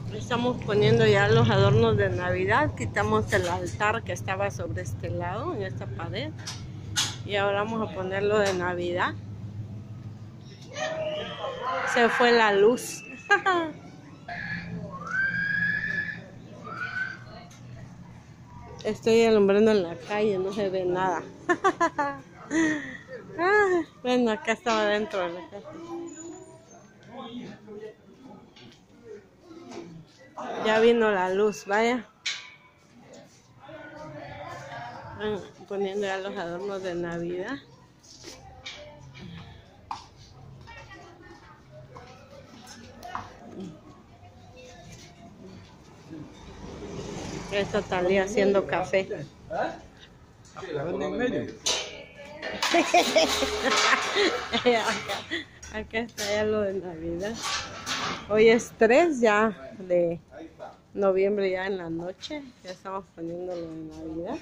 Estamos poniendo ya los adornos de Navidad. Quitamos el altar que estaba sobre este lado, en esta pared. Y ahora vamos a ponerlo de Navidad. Se fue la luz. Estoy alumbrando en la calle, no se ve nada. Bueno, acá estaba dentro de la casa. Ya vino la luz, vaya. Van poniendo ya los adornos de Navidad. Esta Talía haciendo café. Acá está ya lo de Navidad. Hoy es 3 ya de noviembre, ya en la noche. Ya estamos poniendo lo de Navidad.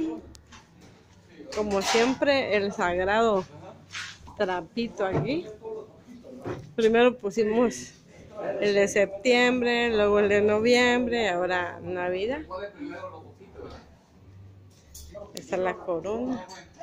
Como siempre, el sagrado trapito aquí. Primero pusimos el de septiembre, luego el de noviembre, ahora Navidad. Esta es la corona.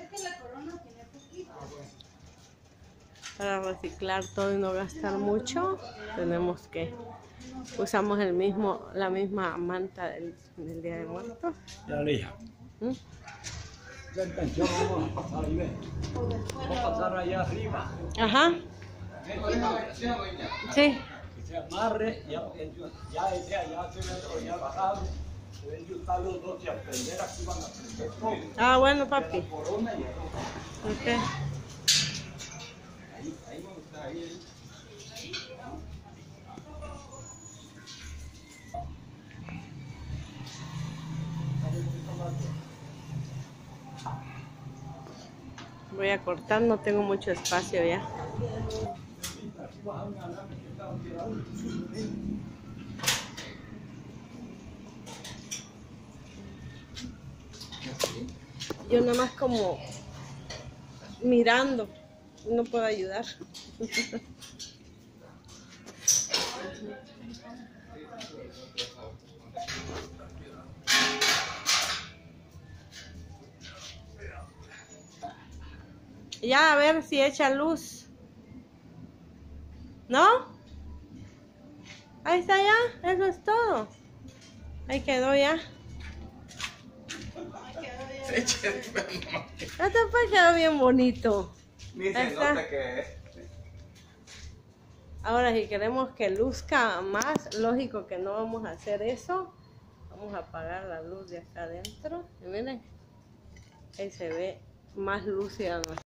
Para reciclar todo y no gastar mucho, tenemos que usamos la misma manta del Día de Muertos. Ya lija. La intención vamos a pasar ahí, vamos a pasar allá arriba. Ajá. Sí. Que se amarre, ya ese allá se ve ya bajado. Deben de usar los dos y aprender, aquí van a aprender todo. Ah, bueno, papi. La corona y el otro. Ok. Ahí vamos a estar ahí. Voy a cortar, no tengo mucho espacio ya. Yo nada más como mirando, no puedo ayudar. Ya, a ver si echa luz. ¿No? Ahí está ya, eso es todo. Ahí quedó ya. Este pues quedó bien bonito. Ahora, si queremos que luzca más, lógico que no vamos a hacer eso. Vamos a apagar la luz de acá adentro. Y miren, ahí se ve más lúcida nuestra.